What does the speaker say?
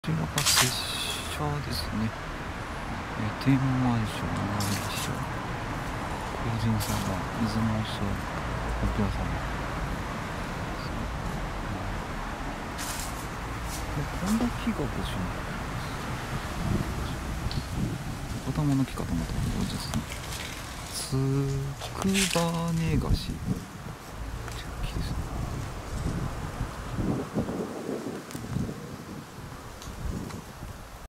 こちらが拙者ですね。天満書、七海書、高人様、出雲書、お経様。こんな木が欲しいの。頭の木かと思ったらこれですね。つくばねがし。